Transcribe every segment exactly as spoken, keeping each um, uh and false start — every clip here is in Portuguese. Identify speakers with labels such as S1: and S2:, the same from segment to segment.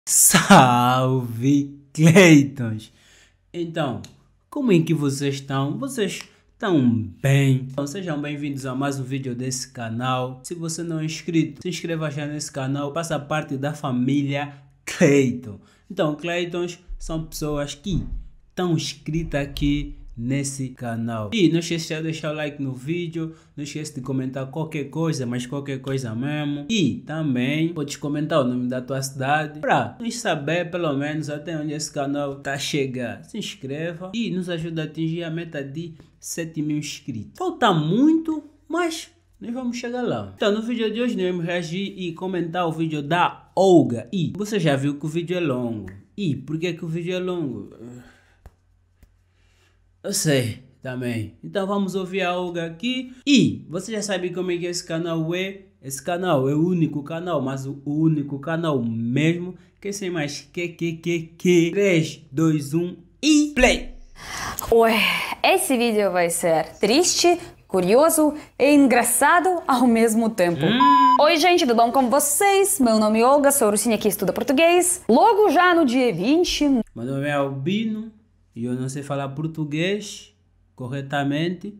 S1: Salve, Cleitons! Então, como é que vocês estão? Vocês estão bem? Então, sejam bem-vindos a mais um vídeo desse canal. Se você não é inscrito, se inscreva já nesse canal. Faça parte da família Cleiton. Então, Cleitons são pessoas que estão inscritas aqui nesse canal. E não esqueça de deixar o like no vídeo, não esqueça de comentar qualquer coisa, mas qualquer coisa mesmo. E também podes comentar o nome da tua cidade para nos saber pelo menos até onde esse canal tá chegando. Se inscreva e nos ajuda a atingir a meta de sete mil inscritos. Falta muito, mas nós vamos chegar lá. Então, no vídeo de hoje nós vamos reagir e comentar o vídeo da Olga. E você já viu que o vídeo é longo. E por que que o vídeo é longo? Eu sei também. Então vamos ouvir a Olga aqui. E você já sabe como é que esse canal é. Esse canal é o único canal, mas o único canal mesmo. Que sem mais que que que que. três, dois, um e play!
S2: Ué, esse vídeo vai ser triste, curioso e engraçado ao mesmo tempo. Hum. Oi gente, tudo bom com vocês? Meu nome é Olga, sou russinha que estuda português. Logo já no dia vinte...
S1: Meu nome é Albino. E eu não sei falar português corretamente.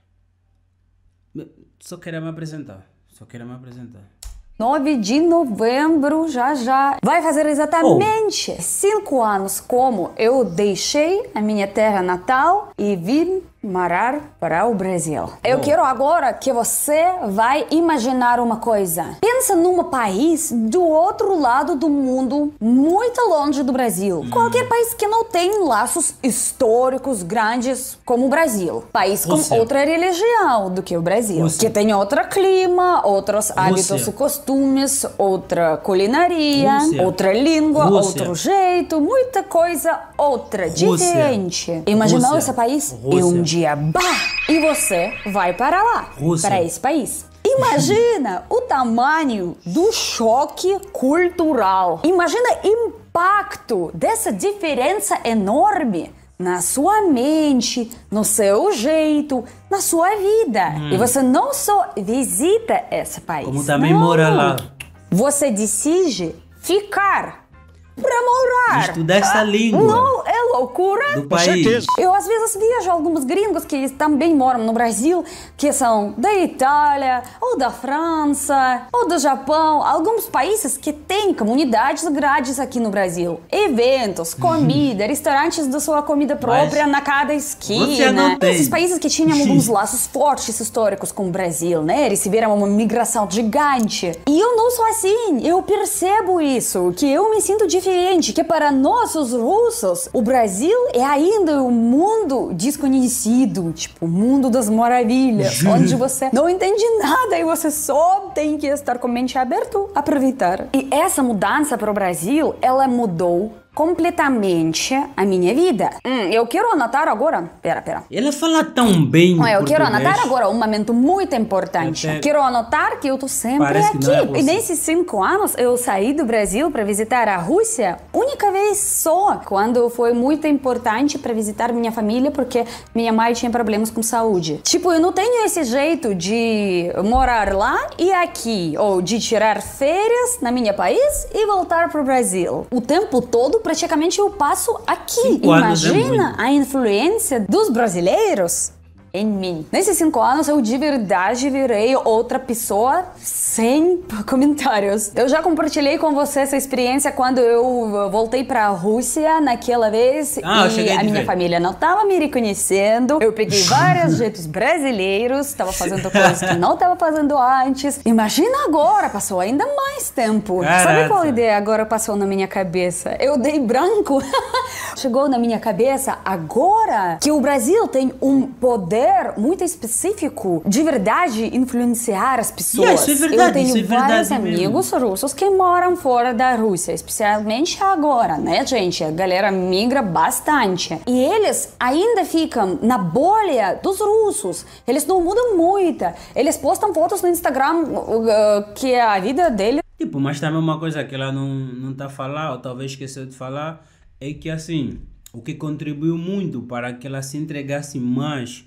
S1: Só queria me apresentar. Só queria me apresentar.
S2: nove de novembro, já já. Vai fazer exatamente oh. cinco anos como eu deixei a minha terra natal e vim morar para o Brasil. Oh. Eu quero agora que você vai imaginar uma coisa. Pensa num país do outro lado do mundo, muito longe do Brasil. Hum. Qualquer país que não tem laços históricos grandes como o Brasil. País Rússia. Com outra religião do que o Brasil. Rússia. Que tem outro clima, outros Rússia. Hábitos e costumes, outra culinária, Rússia. Outra língua, Rússia. Outro jeito, muita coisa outra, Rússia. Diferente. Imaginou Rússia. Esse país?
S1: Rússia.
S2: E um dia Bah! E você vai para lá, Rússia. Para esse país. Imagina o tamanho do choque cultural. Imagina o impacto dessa diferença enorme na sua mente, no seu jeito, na sua vida. Hum. E você não só visita esse país,
S1: como também
S2: não.
S1: Mora lá.
S2: Você decide ficar para morar.
S1: Estudar essa língua.
S2: Não, é loucura.
S1: Do país.
S2: Eu às vezes vejo alguns gringos que também moram no Brasil, que são da Itália, ou da França, ou do Japão. Alguns países que têm comunidades grandes aqui no Brasil. Eventos, comida, restaurantes da sua comida própria Mas na cada esquina. Esses países que tinham alguns laços fortes históricos com o Brasil, né? Receberam uma migração gigante. E eu não sou assim. Eu percebo isso, que eu me sinto diferente. Que para nós, os russos, o Brasil é ainda um mundo desconhecido, tipo, o mundo das maravilhas, onde você não entende nada e você só tem que estar com a mente aberta, aproveitar. E essa mudança para o Brasil, ela mudou completamente a minha vida. Hum, eu quero anotar agora. Pera, pera.
S1: Ela fala tão bem.
S2: Eu português. Quero anotar agora um momento muito importante. Até quero anotar que eu tô sempre Parece aqui. É e nesses cinco anos eu saí do Brasil para visitar a Rússia, única vez só, quando foi muito importante para visitar minha família, porque minha mãe tinha problemas com saúde. Tipo, eu não tenho esse jeito de morar lá e aqui, ou de tirar férias na minha país e voltar pro Brasil. O tempo todo praticamente eu passo aqui. Cinco Imagina a influência dos brasileiros em mim. Nesses cinco anos eu de verdade virei outra pessoa sem comentários. Eu já compartilhei com você essa experiência quando eu voltei para a Rússia naquela vez
S1: ah,
S2: e a minha
S1: ver.
S2: família não estava me reconhecendo. Eu peguei vários jeitos brasileiros, estava fazendo coisas que não estava fazendo antes. Imagina agora, passou ainda mais tempo. Caraca. Sabe qual ideia agora passou na minha cabeça? Eu dei branco. Chegou na minha cabeça agora que o Brasil tem um poder muito específico de verdade influenciar as pessoas.
S1: Yeah, isso é verdade,
S2: eu tenho
S1: isso é verdade
S2: vários
S1: mesmo.
S2: amigos russos que moram fora da Rússia, especialmente agora, né, gente? A galera migra bastante. E eles ainda ficam na bolha dos russos. Eles não mudam muito. Eles postam fotos no Instagram uh, que é a vida deles.
S1: Tipo, mas também uma coisa que ela não, não tá a falar, ou talvez esqueceu de falar, é que assim, o que contribuiu muito para que ela se entregasse mais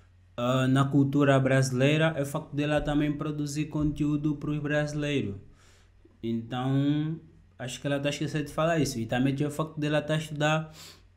S1: Uh, na cultura brasileira é o facto dela também produzir conteúdo para os brasileiros. Então Acho que ela está esquecendo de falar isso. E também tinha o facto dela estar a estudar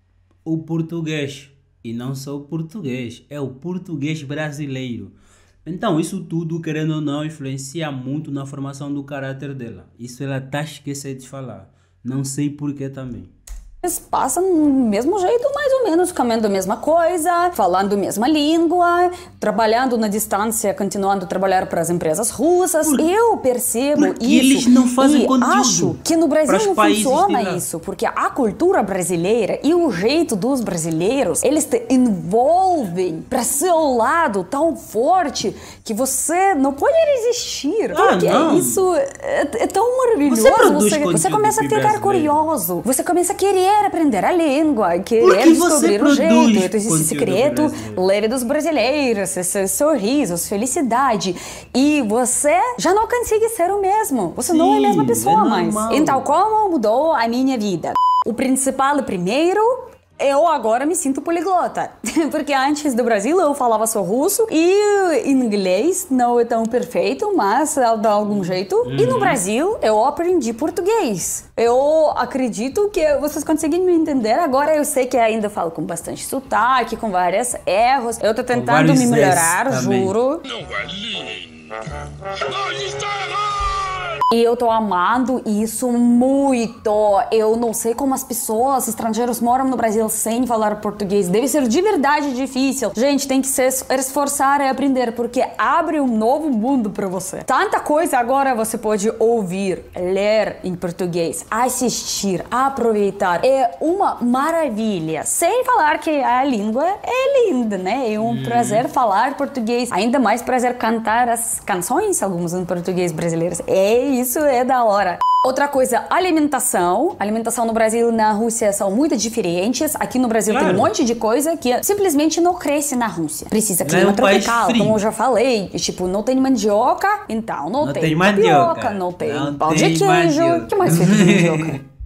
S1: o português. E não só o português, é o português brasileiro. Então, isso tudo, querendo ou não, influencia muito na formação do caráter dela. Isso ela está esquecendo de falar. Não sei porquê também.
S2: Eles passam do mesmo jeito, mais ou menos, comendo a mesma coisa, falando a mesma língua, trabalhando na distância, continuando a trabalhar para as empresas russas.
S1: Por,
S2: eu percebo
S1: porque
S2: isso.
S1: Eles não fazem
S2: e
S1: conteúdo
S2: acho que no Brasil não funciona isso, porque a cultura brasileira e o jeito dos brasileiros, eles te envolvem para seu lado tão forte que você não pode resistir.
S1: Ah,
S2: porque
S1: não.
S2: isso é, é tão maravilhoso.
S1: Você, produz
S2: você, você começa a ficar
S1: brasileiro.
S2: curioso, você começa a querer aprender a língua, querer
S1: Porque
S2: descobrir o jeito, esse secreto
S1: brasileiro.
S2: leve dos brasileiros, esses sorrisos, felicidade. E você já não consegue ser o mesmo. Você
S1: Sim,
S2: não é a mesma pessoa
S1: é
S2: mais.
S1: normal.
S2: Então, como mudou a minha vida? O principal, primeiro, eu agora me sinto poliglota. Porque antes do Brasil eu falava só russo e inglês não é tão perfeito, mas de algum jeito. Uhum. E no Brasil eu aprendi português. Eu acredito que vocês conseguem me entender. Agora eu sei que ainda falo com bastante sotaque, com vários erros. Eu tô tentando me melhorar, juro. Não, Aline! Não, está errado! E eu tô amando isso muito. Eu não sei como as pessoas estrangeiras moram no Brasil sem falar português. Deve ser de verdade difícil. Gente, tem que se esforçar e aprender, porque abre um novo mundo pra você. Tanta coisa agora você pode ouvir, ler em português, assistir, aproveitar. É uma maravilha. Sem falar que a língua é linda, né? É um hum. prazer falar português. Ainda mais prazer cantar as canções, algumas em português brasileiras. É isso é da hora. Outra coisa, alimentação. Alimentação no Brasil e na Rússia são muito diferentes. Aqui no Brasil claro. Tem um monte de coisa que simplesmente não cresce na Rússia. Precisa clima é um tropical, como eu já falei. Tipo, não tem mandioca, então não,
S1: não
S2: tem,
S1: tem
S2: mandioca,
S1: mandioca,
S2: não tem
S1: não
S2: pão
S1: tem
S2: de queijo. O que mais fica de mandioca?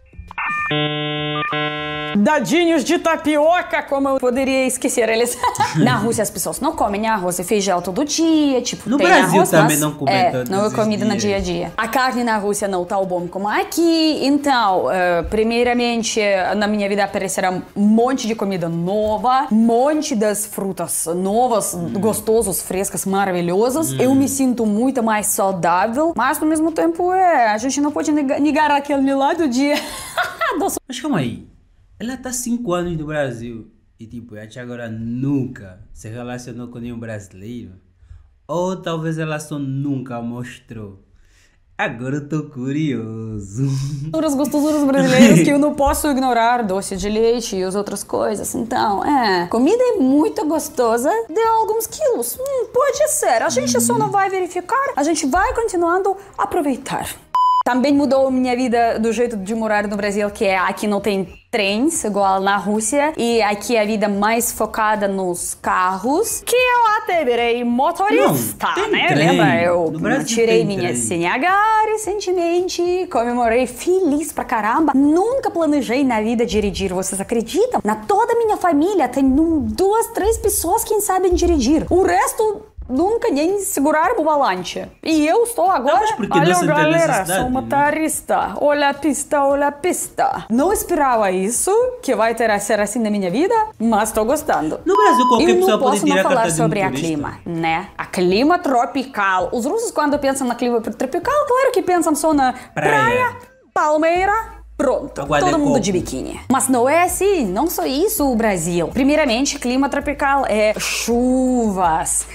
S2: Dadinhos de tapioca, como eu poderia esquecer eles. Na Rússia as pessoas não comem arroz e feijão todo dia, tipo,
S1: no
S2: tem
S1: Brasil
S2: arroz,
S1: também
S2: mas,
S1: não comem
S2: é,
S1: todos
S2: não é
S1: os
S2: comida
S1: dias.
S2: no dia a dia. A carne na Rússia não tá bom como aqui, então, uh, primeiramente, na minha vida aparecerá um monte de comida nova, um monte das frutas novas, hum. gostosas, frescas, maravilhosas. Hum. Eu me sinto muito mais saudável, mas ao mesmo tempo, é, a gente não pode negar, negar aquele lado de...
S1: Mas calma aí. Ela tá cinco anos no Brasil e tipo, a tia agora nunca se relacionou com nenhum brasileiro. Ou talvez ela só nunca mostrou. Agora eu tô curioso.
S2: Os gostosuras brasileiros que eu não posso ignorar, doce de leite e as outras coisas. Então, é, comida é muito gostosa, deu alguns quilos. Hum, pode ser, a gente hum. só não vai verificar, a gente vai continuando a aproveitar. Também mudou minha vida do jeito de morar no Brasil, que é aqui não tem trens, igual na Rússia. E aqui a vida mais focada nos carros, que eu até virei motorista, não, né?
S1: Trem.
S2: Lembra? Eu
S1: no
S2: tirei minha C N H recentemente, comemorei feliz pra caramba. Nunca planejei na vida dirigir, vocês acreditam? Na toda a minha família tem um, duas, três pessoas que sabem dirigir. O resto... nunca nem segurar o volante. E eu estou agora...
S1: Não,
S2: olha, galera, sou motorista. Né? Olha a pista, olha a pista. Não esperava isso, que vai ter a ser assim na minha vida, mas estou gostando.
S1: No Brasil, qualquer pessoa pode tirar a carta de motorista. Eu não posso não falar sobre a clima, né? A clima tropical. Os russos, quando pensam na clima tropical, claro que pensam só na praia, praia palmeira... Pronto, Aguarda
S2: todo mundo
S1: coco.
S2: de biquíni. Mas não é assim, não só isso o Brasil. Primeiramente, clima tropical é chuvas,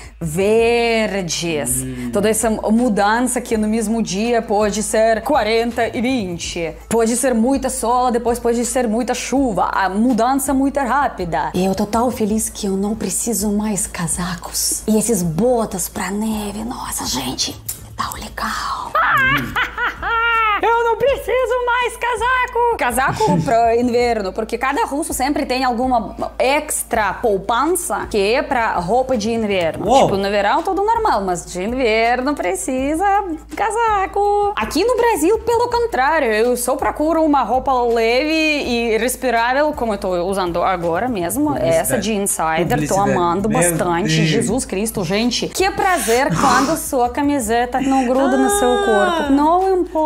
S2: verdes, hum. toda essa mudança que no mesmo dia pode ser quarenta e vinte. Pode ser muita sol, depois pode ser muita chuva. A mudança muito rápida. E eu tô tão feliz que eu não preciso mais casacos. E esses botas pra neve, nossa, gente, tá legal. Hum. Eu não preciso mais casaco! Casaco para inverno, porque cada russo sempre tem alguma extra poupança que é para roupa de inverno. Uou. Tipo, no verão tudo normal, mas de inverno precisa casaco. Aqui no Brasil, pelo contrário, eu só procuro uma roupa leve e respirável, como eu tô usando agora mesmo. Essa de Insider, tô amando Meu bastante. Deus. Jesus Cristo, gente. Que prazer quando sua camiseta não gruda ah. no seu corpo. Não importa.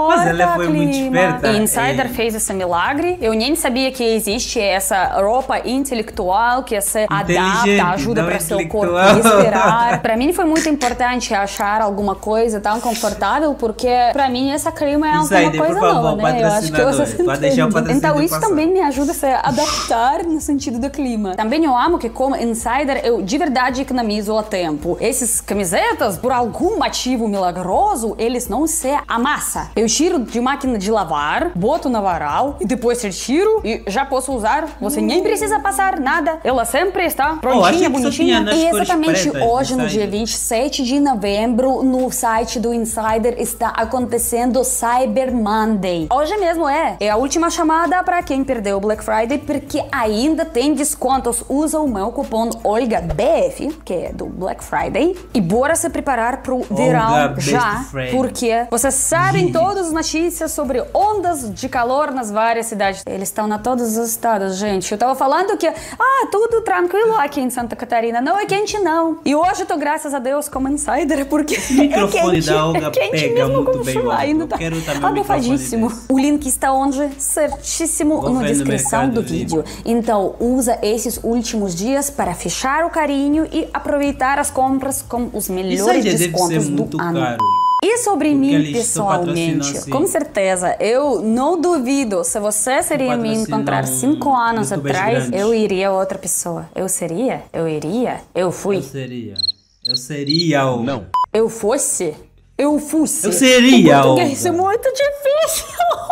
S1: ela foi muito
S2: clima.
S1: esperta.
S2: E Insider
S1: É.
S2: fez esse milagre. Eu nem sabia que existe essa roupa intelectual que se adapta, ajuda para seu corpo respirar. Para mim foi muito importante achar alguma coisa tão confortável, porque para mim essa clima é
S1: Insider,
S2: alguma coisa
S1: por favor,
S2: nova, né? Eu acho que vocês
S1: pode deixar o
S2: entendem. Então isso
S1: passar.
S2: também me ajuda a se adaptar no sentido do clima. Também eu amo que como Insider eu de verdade economizo o tempo. Esses camisetas, por algum motivo milagroso, eles não se amassam. Eu tiro de máquina de lavar, boto na varal e depois retiro e já posso usar. Você nem precisa passar nada. Ela sempre está prontinha,
S1: oh,
S2: bonitinha. E exatamente
S1: pretas,
S2: hoje, no dia vinte e sete de novembro, no site do Insider está acontecendo Cyber Monday. Hoje mesmo é. É a última chamada para quem perdeu o Black Friday, porque ainda tem descontos. Usa o meu cupom OLGABF, que é do Black Friday, e bora se preparar pro verão já, porque vocês sabem todas as notícias sobre ondas de calor nas várias cidades. Eles estão na todos os estados, gente. Eu tava falando que, ah, tudo tranquilo aqui em Santa Catarina. Não é quente, não. E hoje eu tô, graças a Deus, como Insider, porque
S1: o microfone
S2: é quente,
S1: da Olga
S2: é quente
S1: pega
S2: mesmo
S1: muito
S2: com
S1: bem,
S2: chuva. Ainda
S1: eu
S2: tá
S1: quero também
S2: abafadíssimo. O link está onde? Certíssimo
S1: Vou
S2: na descrição do vídeo. Então, usa esses últimos dias para fechar o carinho e aproveitar as compras com os melhores descontos do ano.
S1: Caro.
S2: E sobre
S1: Porque
S2: mim pessoalmente,
S1: assim.
S2: com certeza, eu não duvido, se você seria me encontrar cinco anos atrás, grande. Eu iria outra pessoa. Eu seria? Eu iria? Eu fui?
S1: Eu seria. Eu seria ou
S3: não?
S2: Eu fosse? Eu fosse?
S1: Eu seria
S2: o português é muito difícil.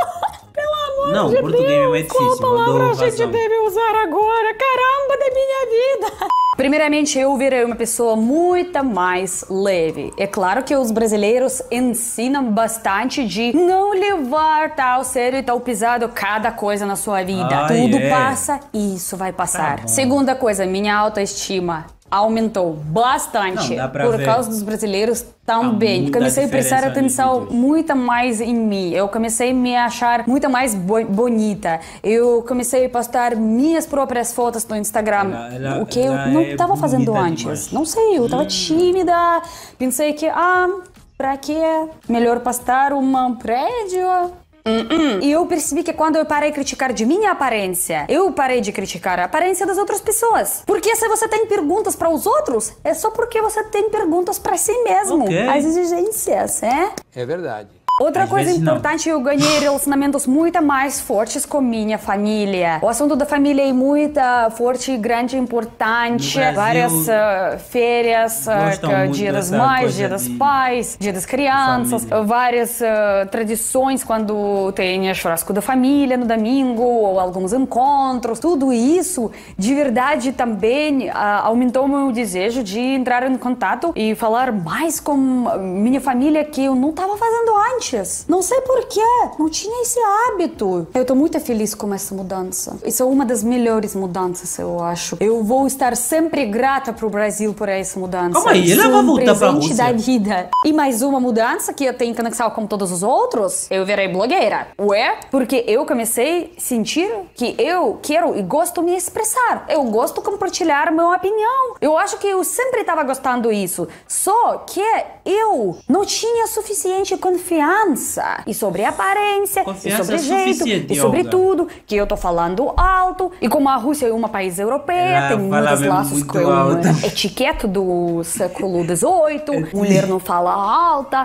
S2: Pelo amor
S1: não,
S2: de Deus.
S1: Não, português é muito difícil.
S2: Qual palavra a gente deve usar agora? Caramba da minha vida. Primeiramente, eu virei uma pessoa muito mais leve. É claro que os brasileiros ensinam bastante de não levar tal sério e tal pesado cada coisa na sua vida. Ah, Tudo é. passa e isso vai passar. Tá Segunda coisa, minha autoestima aumentou bastante
S1: não,
S2: por
S1: ver.
S2: causa dos brasileiros também. Comecei a prestar atenção muito mais em mim. Eu comecei a me achar muito mais bo bonita. Eu comecei a postar minhas próprias fotos no Instagram, ela, ela, o que eu não estava é fazendo antes. Demais. Não sei, eu estava hum. tímida. Pensei que, ah, pra que melhor postar um prédio? Uh-uh. E eu percebi que quando eu parei de criticar de minha aparência, eu parei de criticar a aparência das outras pessoas. Porque se você tem perguntas para os outros, é só porque você tem perguntas para si mesmo. Okay. As exigências, é?
S3: É verdade.
S2: Outra
S1: Às
S2: coisa importante, não. eu ganhei relacionamentos muito mais fortes com minha família. O assunto da família é muito forte, grande, importante. Várias uh, férias, uh, dia das mães, dia dos pais, dia das crianças, uh, várias uh, tradições quando tem churrasco da família no domingo, ou alguns encontros. Tudo isso, de verdade, também uh, aumentou o meu desejo de entrar em contato e falar mais com minha família que eu não estava fazendo antes. Não sei porquê, não tinha esse hábito. Eu tô muito feliz com essa mudança. Isso é uma das melhores mudanças, eu acho. Eu vou estar sempre grata pro Brasil por essa mudança.
S1: Calma aí, ele vai voltar pra Rússia.
S2: Da vida. E mais uma mudança que eu tenho conexão com todos os outros, eu virei blogueira. Ué? Porque eu comecei a sentir que eu quero e gosto de me expressar. Eu gosto de compartilhar minha opinião. Eu acho que eu sempre estava gostando disso. Só que eu não tinha suficiente confiança e sobre aparência,
S1: Confiança
S2: e sobre jeito, e sobre
S1: Olga.
S2: tudo, que eu tô falando alto. E como a Rússia é um país europeu,
S1: Ela
S2: tem muitos laços com
S1: o
S2: etiqueta do século dezoito, mulher não fala alta.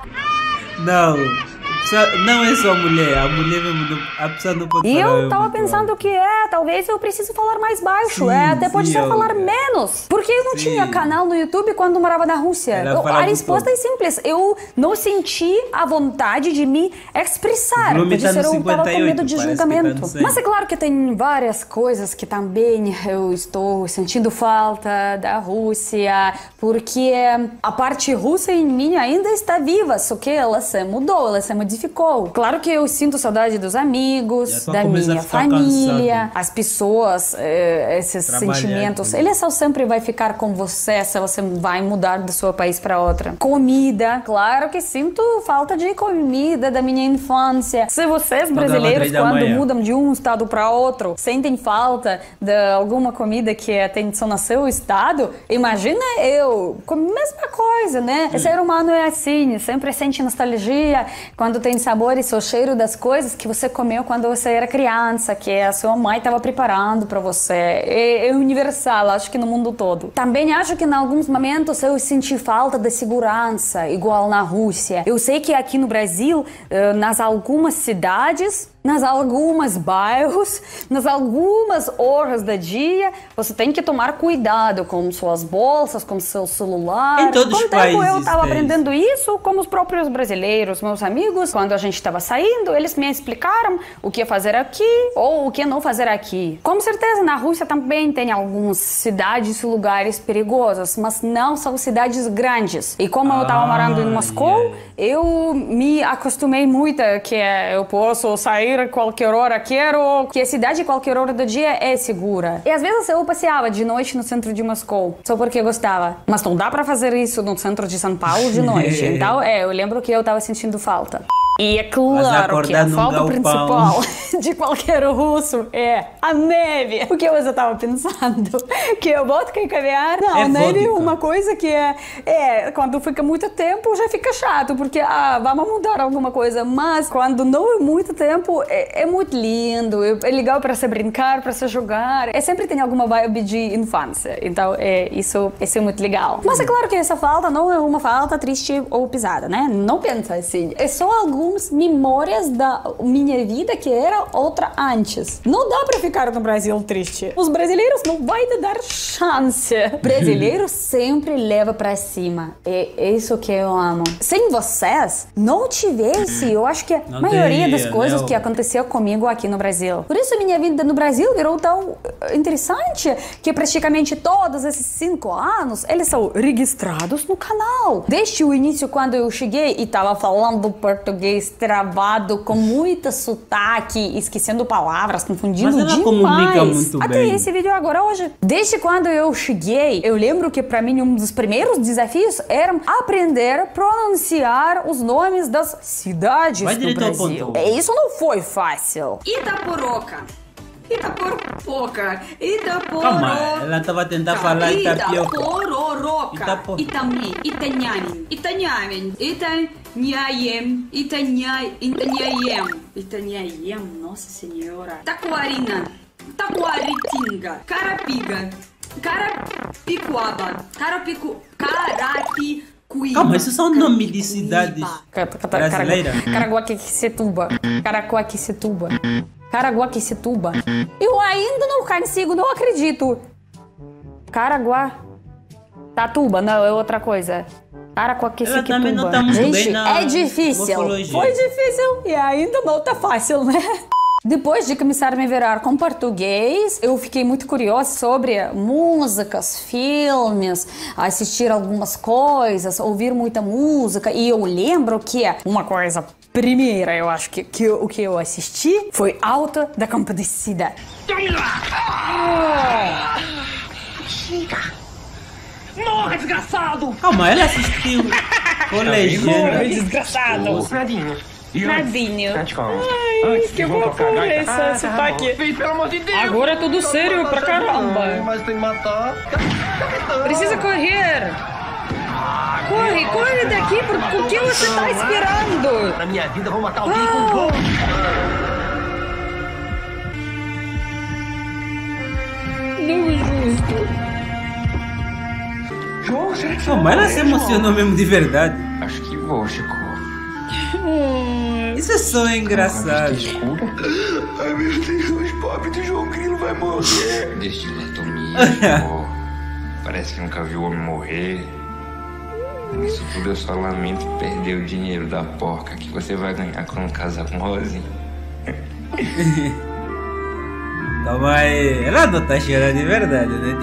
S1: Não. Não é só mulher, a mulher mesmo, a pessoa não pode
S2: e
S1: falar.
S2: E eu tava pensando alto. que é, talvez eu preciso falar mais baixo, sim, é, até pode sim, ser falar eu... menos. Porque eu não sim. tinha canal no YouTube quando morava na Rússia. Eu, a resposta é simples, eu não senti a vontade de me expressar. Pode
S1: tá
S2: ser eu tava com medo de julgamento.
S1: Tá
S2: Mas é claro que tem várias coisas que também eu estou sentindo falta da Rússia, porque a parte russa em mim ainda está viva, só que ela se mudou, ela se modificou. Ficou. Claro que eu sinto saudade dos amigos, da minha família, cansado. As pessoas, eh, esses sentimentos. Né? Eles só sempre vai ficar com você se você vai mudar do seu país para outra. Comida. Claro que sinto falta de comida da minha infância. Se vocês, brasileiros, quando mudam de um estado para outro, sentem falta de alguma comida que tem só no seu estado, imagina eu com a mesma coisa, né? Hum. O ser humano é assim, sempre sente nostalgia quando tem sabores, o cheiro das coisas que você comeu quando você era criança, que a sua mãe estava preparando para você. É, é universal, acho que no mundo todo. Também acho que em alguns momentos eu senti falta de segurança, igual na Rússia. Eu sei que aqui no Brasil, nas algumas cidades, nas algumas bairros, nas algumas horas do dia, você tem que tomar cuidado com suas bolsas, com seu celular.
S1: Em todos
S2: com
S1: os
S2: o tempo
S1: países
S2: eu estava
S1: tem
S2: aprendendo isso com os próprios brasileiros, meus amigos. Quando a gente estava saindo, eles me explicaram o que fazer aqui ou o que não fazer aqui. Com certeza, na Rússia também tem algumas cidades e lugares perigosos, mas não são cidades grandes. E como ah, eu estava morando em Moscou, yeah. eu me acostumei muito que eu posso sair a qualquer hora quero, que a cidade qualquer hora do dia é segura. E às vezes eu passeava de noite no centro de Moscou, só porque eu gostava. Mas não dá pra fazer isso no centro de São Paulo de noite. Então, é, eu lembro que eu tava sentindo falta. E é claro que a falta principal de qualquer russo é a neve. O que você estava pensando? Que é vodka e caviar? Não, é neve é uma coisa que é, é... Quando fica muito tempo, já fica chato, porque, ah, vamos mudar alguma coisa. Mas quando não é muito tempo, é, é muito lindo. É, é legal para se brincar, para se jogar. É, sempre tem alguma vibe de infância. Então, é, isso, isso é muito legal. Mas é claro que essa falta não é uma falta triste ou pisada, né? Não pensa assim. É só algo memórias da minha vida que era outra antes. Não dá pra ficar no Brasil triste. Os brasileiros não vai te dar chance. Brasileiro sempre leva pra cima. É isso que eu amo. Sem vocês, não tivesse, eu acho que a não maioria teria, das coisas não. que aconteceu comigo aqui no Brasil. Por isso minha vida no Brasil virou tão interessante que praticamente todos esses cinco anos eles são registrados no canal. Desde o início, quando eu cheguei e tava falando português travado, com muita sotaque, esquecendo palavras, confundindo
S1: Mas ela
S2: demais.
S1: comunica muito
S2: Até
S1: bem.
S2: esse vídeo agora hoje. Desde quando eu cheguei, eu lembro que para mim um dos primeiros desafios era aprender a pronunciar os nomes das cidades
S1: Vai
S2: do Brasil. Isso não foi fácil.
S3: Itaporoca. Itaporoca. Itaporoca.
S1: Calma, ela estava tentando falar Itapioca.
S3: Itapororoca.
S1: Itapo...
S3: Itami. Itanhamin. Itanhamin. Itanhaiem. Itanhaiem. Itanhaiem. Itanhaiem. Nossa Senhora. Taquarina. Taquaritinga. Carapiga. Carapicuaba. Carapicu... Carapicuíba.
S1: Calma, isso são nomes de cidades brasileiras.
S2: Caraguaquecetuba. Caraguaquecetuba. Caraguaquecetuba. Eu ainda não consigo, não acredito. Caraguá. Tatuba, não, é outra coisa. Caraguaquecetuba.
S1: Ela também não tá muito
S2: Gente,
S1: bem na
S2: é difícil.
S1: morfologia.
S2: Foi difícil e ainda não tá fácil, né? Depois de começar a me virar com português, eu fiquei muito curiosa sobre músicas, filmes, assistir algumas coisas, ouvir muita música. E eu lembro que uma coisa primeira, eu acho que, que o que eu assisti foi Auto da Compadecida.
S4: Chega! Morra, desgraçado!
S1: Calma, ela assistiu com legenda.
S2: Morra, desgraçado!
S4: Nadinho.
S2: Nadinho.
S4: Ai,
S2: Antes que loucura esse ah, sotaque.
S4: Vem, pelo amor de Deus.
S2: Agora é tudo sério pra caramba.
S4: Mas tem que matar.
S2: Precisa correr. Corre, corre daqui. Por, por que você tá esperando?
S4: Na minha vida, vou matar alguém ah. com gol.
S2: Não é justo.
S4: João, será que você
S1: Calma, ela se emocionou mesmo de verdade.
S5: Acho que vou, Chico.
S1: Isso é só engraçado.
S4: Ai, meu Deus, pobre do João Grilo vai morrer.
S5: Destilatomia, Chico. Parece que nunca viu o homem morrer. Isso tudo eu só lamento perder o dinheiro da porca que você vai ganhar quando casar com Rosinha.
S1: Calma aí. Ela não tá chorando de verdade, né?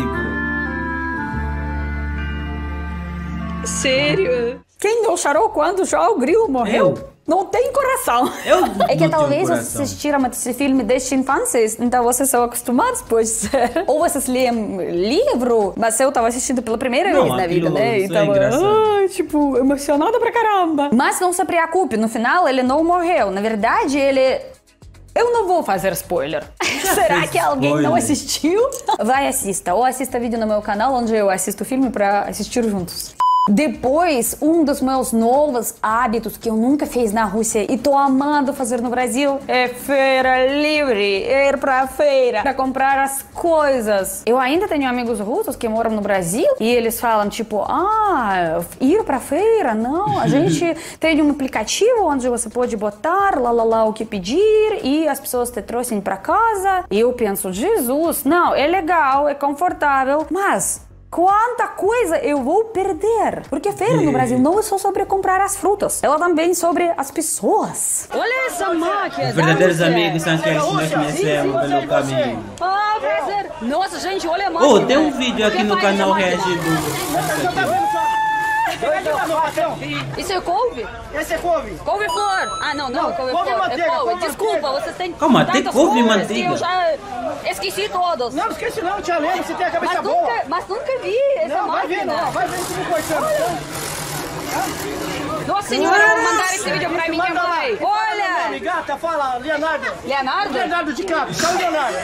S1: Tipo...
S2: Sério? Quem não chorou quando o João Grilo morreu? Eu. Não tem coração.
S1: Eu
S2: é que talvez vocês assistiram esse filme desde a infância, então vocês são acostumados, pode ser. Ou vocês leem livro, mas eu tava assistindo pela primeira não, vez na vida, né? Então, é tipo, emocionada pra caramba. Mas não se preocupe, no final ele não morreu. Na verdade, ele... Eu não vou fazer spoiler. Será que alguém spoiler. não assistiu? Vai, assista. Ou assista vídeo no meu canal, onde eu assisto filme pra assistir juntos. Depois, um dos meus novos hábitos que eu nunca fiz na Rússia e tô amando fazer no Brasil é feira livre, ir pra feira pra comprar as coisas. Eu ainda tenho amigos russos que moram no Brasil e eles falam tipo, ah, ir pra feira? Não, a gente tem um aplicativo onde você pode botar lá, lá, lá o que pedir e as pessoas te trouxem pra casa. E eu penso, Jesus, não, é legal, é confortável, mas quanta coisa eu vou perder? Porque a feira no Brasil não é só sobre comprar as frutas, ela também é sobre as pessoas.
S3: Olha essa máquina.
S1: Os verdadeiros amigos são aqueles que nós conhecemos pelo caminho.
S3: Ah, prazer. Nossa, gente, olha a máquina.
S1: Oh, tem um vídeo aqui no canal reagindo.
S3: Isso é couve?
S6: Esse é couve.
S3: Couve-flor. Ah, não, não,
S6: Não,
S3: couve-flor. É
S6: couve-manteiga,
S3: couve.
S6: couve-manteiga.
S3: Desculpa, vocês têm
S1: Calma, tem
S3: tantas
S1: couve e
S3: couves
S1: manteiga?
S3: que eu já esqueci todos.
S6: Não, não esquece não, tia Lena, você tem a cabeça
S3: Mas
S6: boa.
S3: nunca, mas nunca vi essa
S6: Não, vai ver,
S3: máquina.
S6: não, vai ver se me cortando.
S3: Nossa senhora, eu vou mandar esse vídeo pra minha
S6: Manda lá.
S3: mãe.
S6: Nome,
S3: Olha!
S6: gata, fala, Leonardo.
S3: Leonardo?
S6: Leonardo DiCaprio, só o Leonardo.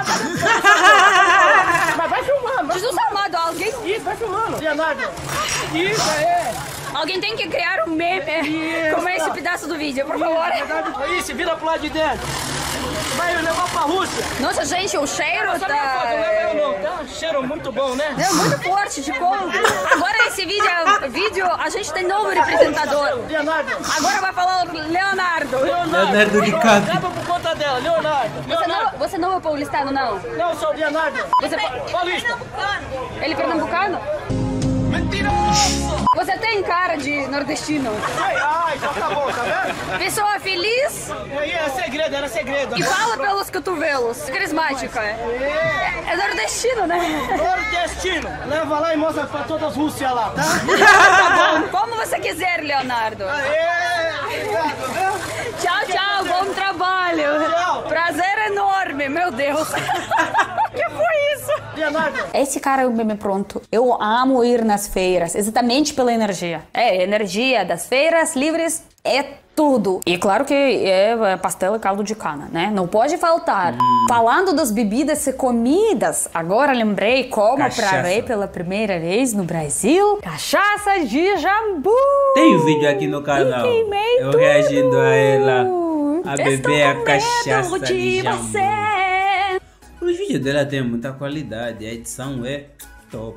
S6: Mas vai filmando. Vai...
S3: Jesus amado, alguém,
S6: Isso, vai filmando. Leonardo. Isso, é.
S3: alguém tem que criar um meme como esse pedaço do vídeo, por favor.
S6: Leonardo, isso, vira pro lado de dentro. Vai levar pra Rússia.
S3: Nossa, gente, o cheiro
S6: Não,
S3: tá...
S6: não leva eu não. Tá um cheiro muito bom, né?
S3: É muito forte de couve. Agora esse vídeo, vídeo, a gente tem novo representador.
S6: Leonardo.
S3: Agora vai falar o Leonardo.
S1: Leonardo DiCaprio.
S6: Grava por conta dela, Leonardo.
S3: Você
S6: Leonardo.
S3: não, você não é paulistano, não?
S6: Não, sou Leonardo.
S3: Você
S6: Paulista.
S3: Ele é pernambucano?
S6: Mentiroso.
S3: Você tem cara de nordestino.
S6: Ai, ai, já acabou, tá vendo?
S3: Pessoa feliz
S6: Aí era segredo, era segredo.
S3: e fala pelos cotovelos. Carismática. É, é nordestino, né?
S6: Nordestino. Leva lá e mostra pra todas as Rússias lá, tá?
S3: Tá bom. Como você quiser, Leonardo.
S6: Aê, obrigado, viu?
S3: Tchau, tchau. Bom trabalho.
S6: Tchau.
S3: Prazer enorme, meu Deus. Que foi isso?
S6: Leonardo.
S2: Esse cara é o meme pronto. Eu amo ir nas feiras, exatamente pela energia. É, energia das feiras livres é tudo. E claro que é pastel e caldo de cana, né? Não pode faltar. Hum. Falando das bebidas e comidas, agora lembrei como
S1: Cachaça.
S2: provei pela primeira vez no Brasil cachaça de jambu.
S1: Tem um vídeo aqui no canal.
S2: E queimei
S1: Eu
S2: tudo.
S1: reagindo a ela. A
S2: Estou
S1: beber a
S2: com
S1: cachaça
S2: medo
S1: de jambu.
S2: você.
S1: Os vídeos dela tem muita qualidade. A edição é top.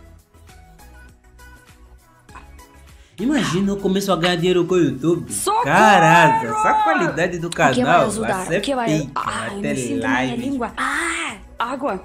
S1: Imagina eu começo a ganhar dinheiro com o YouTube.
S3: Socorro!
S1: Caraca, essa qualidade do canal
S3: O que vai ajudar?
S1: vai ser
S3: O que vai...
S1: pica,
S3: Ai,
S1: vai
S3: me
S1: ter
S3: sinto na minha
S1: live.
S3: língua. Ah, água.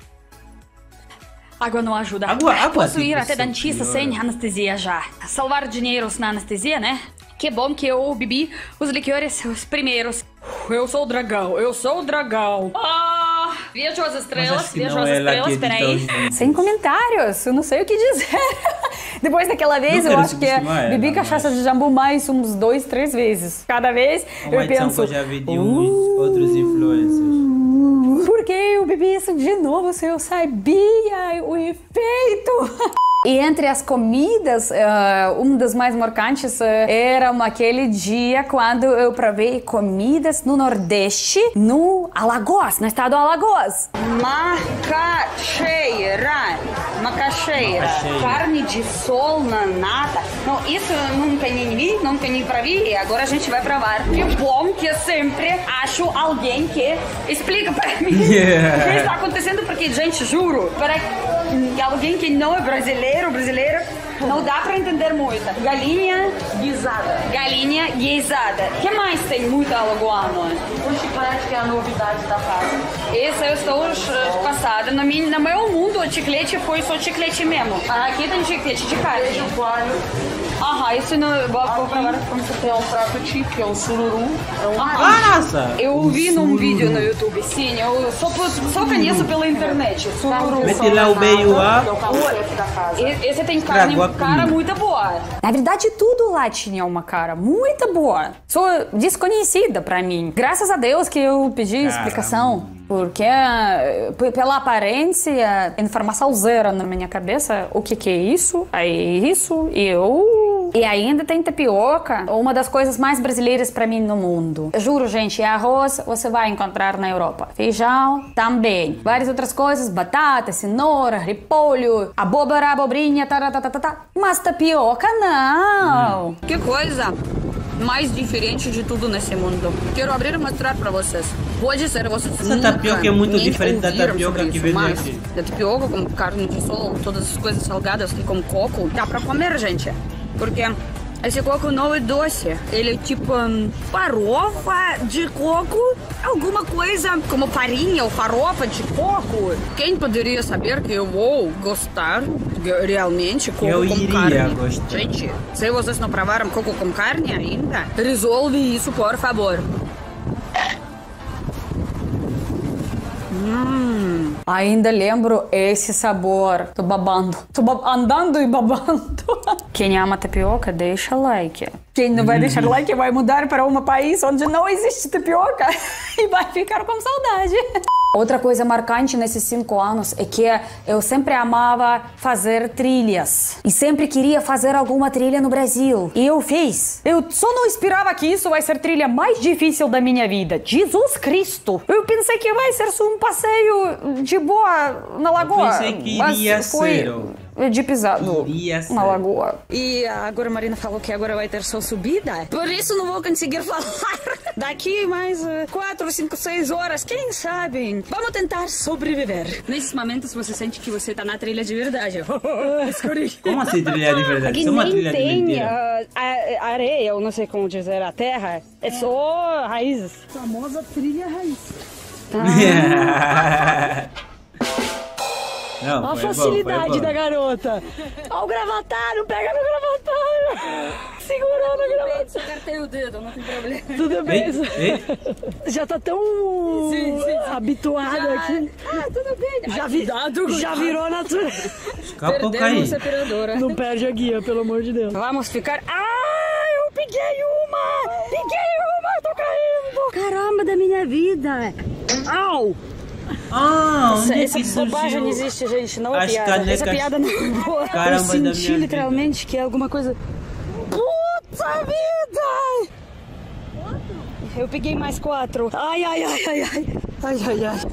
S3: Água não ajuda.
S1: Água- água
S3: Posso
S1: sim,
S3: ir
S1: nossa
S3: até dentista
S1: senhora.
S3: sem anestesia já. Salvar dinheiro na anestesia, né? Que bom que eu bebi os liquores os primeiros. Eu sou o dragão, eu sou o dragão. Ah, vejo as
S1: Mas
S3: estrelas,
S1: acho que
S3: vejo
S1: não
S3: as
S1: é ela que
S3: estrelas,
S1: edita
S3: peraí.
S1: os vídeos.
S2: Sem comentários, eu não sei o que dizer. Depois daquela vez,
S1: Não
S2: eu
S1: quero
S2: acho que
S1: subestimar
S2: bebi
S1: ela,
S2: cachaça
S1: mas-
S2: de jambu mais uns dois, três vezes. Cada vez
S1: Uma
S2: eu
S1: edição
S2: penso,
S1: que eu já vi de uns outros influencers.
S2: por que eu bebi isso de novo se eu sabia o efeito? E entre as comidas, uh, uma das mais marcantes uh, era aquele dia quando eu provei comidas no Nordeste, no Alagoas, no estado do Alagoas.
S3: Macaxeira. Macaxeira.
S1: Macaxeira.
S3: Carne de sol na nata. Não, isso eu nunca nem vi, nunca nem pra ver. E agora a gente vai provar. Que bom que eu sempre acho alguém que explica pra mim
S1: Yeah.
S3: o que está acontecendo. Porque, gente, juro, para que alguém que não é brasileiro, brasileira, não dá pra entender muito. Galinha guisada. Galinha guisada. O que mais tem muito alagoano? O chiclete, que é a novidade da casa. Esse eu estou uh, passada. No, min- no meu mundo, o chiclete foi só chiclete mesmo. Aqui tem chiclete de carne. Aham, isso não... Vou, vou provar como você tem um prato típico, é um sururu. É um
S1: Ah, nossa!
S3: Eu
S1: O
S3: vi num
S1: sururu.
S3: vídeo no YouTube, sim, eu só, só conheço pela internet. Sururu.
S1: Mete lá o meio A.
S3: E- Esse tem carne,
S1: Estragou a
S3: cara
S1: comida.
S3: muito boa.
S2: Na verdade, tudo lá tinha uma cara muito boa, só desconhecida pra mim. Graças a Deus que eu pedi
S1: Caramba.
S2: explicação, porque eh, p- pela aparência, informação zero na minha cabeça, o que que é isso, é isso, e eu E ainda tem tapioca, uma das coisas mais brasileiras pra mim no mundo. Eu juro, gente, arroz você vai encontrar na Europa. Feijão também. Várias outras coisas, batata, cenoura, repolho, abóbora, abobrinha, tá. Mas tapioca não.
S3: Hum. Que coisa mais diferente de tudo nesse mundo. Quero abrir e mostrar pra vocês. Pode ser vocês
S1: Essa tapioca é muito diferente da tapioca que vende
S3: mas
S1: aqui.
S3: Da tapioca com carne de sol, todas as coisas salgadas que com coco, dá pra comer, gente. Porque esse coco não é doce. Ele é tipo um, farofa de coco, alguma coisa como farinha ou farofa de coco. Quem poderia saber que eu vou gostar realmente coco
S1: eu
S3: com
S1: iria
S3: carne?
S1: Gostar.
S3: Gente, se vocês não provaram coco com carne ainda, resolve isso, por favor.
S2: Hum, ainda lembro esse sabor. Tô babando. Tô bab andando e babando. Quem ama tapioca, deixa like. Quem não vai deixar like vai mudar para um país onde não existe tapioca e vai ficar com saudade. Outra coisa marcante nesses cinco anos é que eu sempre amava fazer trilhas. E sempre queria fazer alguma trilha no Brasil. E eu fiz. Eu só não esperava que isso vai ser a trilha mais difícil da minha vida. Jesus Cristo! Eu pensei que vai ser só um passeio de boa na lagoa.
S1: Eu pensei que iria
S2: mas foi
S1: ser.
S2: de pisado
S1: Iria ser.
S2: na lagoa.
S3: E agora a Marina falou que agora vai ter só subida. Por isso não vou conseguir falar. Daqui mais quatro, cinco, seis horas, quem sabe? Vamos tentar sobreviver. Nesses momentos você sente que você tá na trilha de verdade.
S1: Como assim trilha de verdade?
S3: Aqui
S1: Isso é uma
S3: nem
S1: trilha de
S3: tem
S1: mentira.
S3: uh, a, a areia, eu não sei como dizer, a terra. É, é só raízes.
S7: Famosa trilha raiz.
S3: Ah.
S1: Não,
S7: a
S1: foi
S7: facilidade
S1: bom, foi bom.
S7: da garota. Ó o gravatário, pega no gravatário. Segurando o gravatário.
S3: Eu cartei o dedo, não tem problema.
S7: Tudo bem.
S1: Ei, ei.
S7: Já tá tão
S3: Sim, sim, sim.
S7: habituado
S3: Já...
S7: aqui.
S3: Ah, tudo bem.
S7: Já, vi... já virou natural.
S1: Escapou cair.
S3: Perdemos a operadora.
S7: Não perde a guia, pelo amor de Deus.
S3: Vamos ficar... Ah, eu peguei uma! Peguei uma, tô caindo! Caramba da minha vida! Au!
S1: Ah, onde
S3: Essa,
S1: que
S3: essa bobagem não
S1: surgiu?
S3: existe, gente, não é
S1: As
S3: piada.
S1: canecas-
S3: Essa piada não é boa.
S1: Caramba
S3: Eu
S1: da minha
S3: senti
S1: vida.
S3: literalmente que é alguma coisa... Puta vida! Eu peguei mais quatro. Ai, ai, ai, ai, ai. Ai, ai, ai.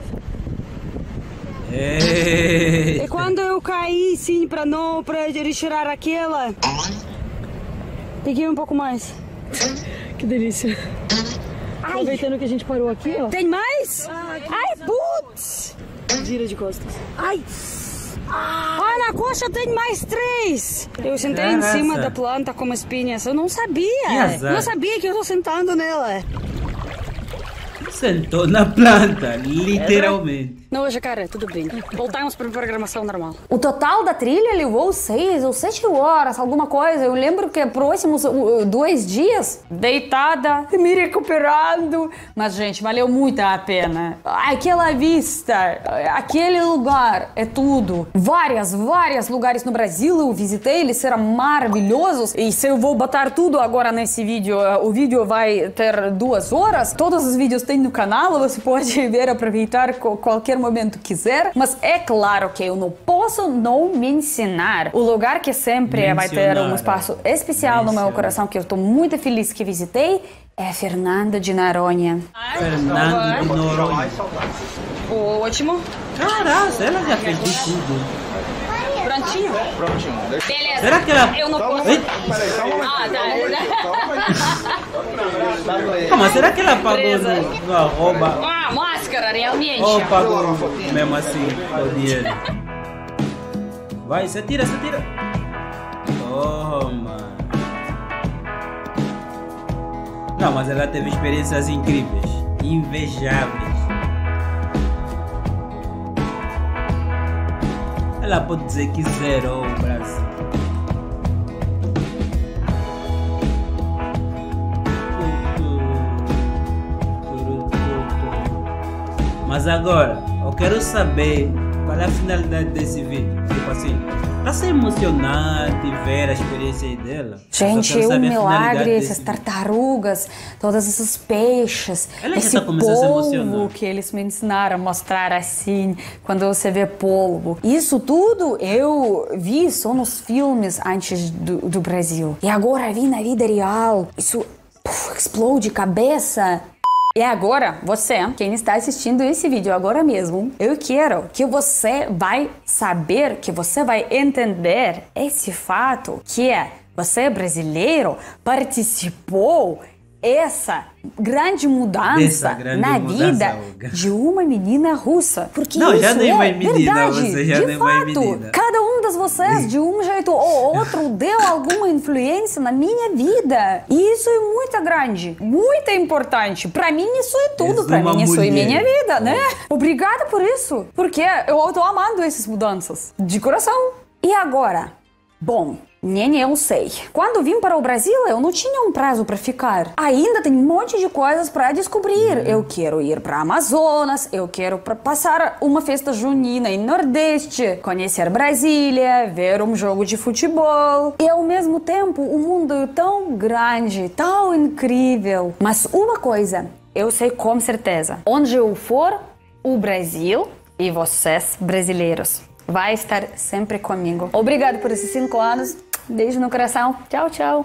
S1: Ei.
S3: E quando eu caí, sim, pra não pra retirar aquela, peguei um pouco mais.
S7: Que delícia. Aproveitando que a gente parou aqui, ó.
S3: Tem mais? Ai, putz!
S7: Gira de costas.
S3: Ai! Ah, na coxa tem mais três! Eu sentei em
S1: Caraca.
S3: cima da planta com espinhas. Eu não sabia!
S1: Que azar.
S3: Não sabia que eu tô sentando nela.
S1: Sentou na planta, literalmente.
S3: Não, jacaré, tudo bem. Voltamos para a programação normal.
S2: O total da trilha levou seis ou sete horas, alguma coisa. Eu lembro que próximos uh, dois dias, deitada, me recuperando. Mas, gente, valeu muito a pena. Aquela vista, aquele lugar, é tudo. Várias, vários lugares no Brasil eu visitei, eles eram maravilhosos. E se eu vou botar tudo agora nesse vídeo, uh, o vídeo vai ter duas horas. Todos os vídeos tem no canal, você pode ver, aproveitar qualquer momento quiser, mas é claro que eu não posso não mencionar o lugar que sempre
S1: Mencionar,
S2: vai ter um espaço especial no meu
S1: mencionar.
S2: coração, que eu estou muito feliz que visitei, é Fernando de Noronha.
S1: Fernando de Noronha.
S3: Ótimo.
S1: Caraca, ela já fez de tudo.
S3: Prontinho? Prontinho. Beleza.
S1: Será que ela...
S3: Eu não posso...
S1: Ei,
S3: Ah, tá.
S1: ah, mas será que ela pagou no, no arroba
S3: Ah, máscara, realmente.
S1: ou pagou mesmo assim o dinheiro? Vai, você tira, você tira. Toma. Não, mas ela teve experiências incríveis, invejáveis. Ela pode dizer que zerou o Brasil. Mas agora, eu quero saber qual é a finalidade desse vídeo. Tipo assim, tá se emocionante ver a experiência dela.
S2: Gente, é um milagre, essas tartarugas, todos esses peixes,
S1: Ela
S2: esse
S1: já tá começando a se
S2: polvo
S1: emocionar.
S2: que eles me ensinaram a mostrar assim, quando você vê polvo. Isso tudo eu vi só nos filmes antes do, do Brasil. E agora vi na vida real. Isso puf, explode cabeça. E agora, você, quem está assistindo esse vídeo agora mesmo, eu quero que você vai saber, que você vai entender esse fato que você é brasileiro, participou essa grande mudança
S1: Dessa grande
S2: na
S1: mudança,
S2: vida
S1: Olga.
S2: de uma menina russa. Porque
S1: Não,
S2: isso
S1: já nem
S2: é
S1: vai menina,
S2: verdade,
S1: você já
S2: de
S1: nem vai
S2: fato.
S1: menina.
S2: Cada um de vocês, de um jeito ou outro, deu alguma influência na minha vida. E isso é muito grande, muito importante. Pra mim, isso é tudo.
S1: És
S2: Pra
S1: uma
S2: mim, isso é
S1: mulher.
S2: minha vida, né? Obrigada por isso. Porque eu tô amando essas mudanças. De coração. E agora? Bom, nem eu sei. Quando vim para o Brasil, eu não tinha um prazo para ficar. Ainda tem um monte de coisas para descobrir. Eu quero ir para Amazonas, eu quero pra passar uma festa junina em Nordeste, conhecer Brasília, ver um jogo de futebol. E ao mesmo tempo, o mundo é tão grande, tão incrível. Mas uma coisa, eu sei com certeza. Onde eu for, o Brasil e vocês brasileiros vai estar sempre comigo. Obrigado por esses cinco anos. Beijo no coração. Tchau, tchau.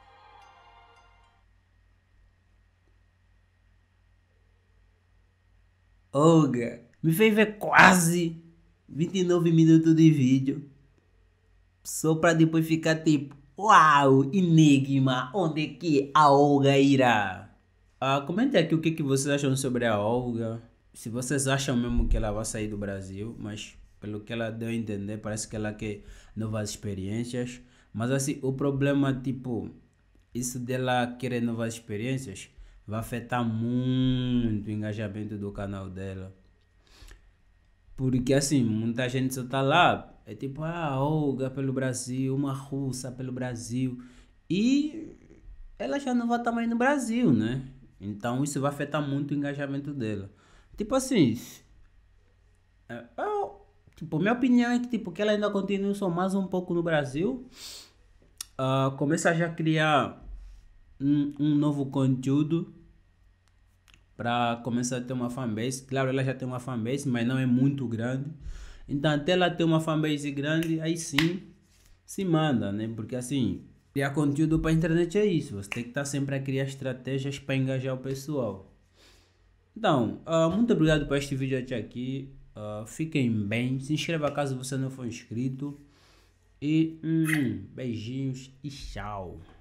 S1: Olga, me fez ver quase vinte e nove minutos de vídeo. Só pra depois ficar tipo, uau, enigma, onde que a Olga irá? Ah, comente aqui o que, que vocês acham sobre a Olga. Se vocês acham mesmo que ela vai sair do Brasil, mas pelo que ela deu a entender, parece que ela quer novas experiências. Mas assim, o problema, tipo, isso dela querer novas experiências vai afetar muito o engajamento do canal dela. Porque assim, muita gente só tá lá, é tipo, ah, Olga pelo Brasil, uma russa pelo Brasil. E ela já não vai estar mais no Brasil, né? Então isso vai afetar muito o engajamento dela. Tipo assim, eu, tipo, minha opinião é que, tipo, que ela ainda continue só mais um pouco no Brasil. Uh, começa já a criar um, um novo conteúdo para começar a ter uma fanbase. Claro, ela já tem uma fanbase, mas não é muito grande. Então, até ela ter uma fanbase grande, aí sim se manda, né? Porque assim, criar conteúdo para a internet é isso. Você tem que estar sempre a criar estratégias para engajar o pessoal. Então, uh, muito obrigado por este vídeo até aqui. Uh, fiquem bem. Se inscreva caso você não for inscrito. E hum, beijinhos e tchau.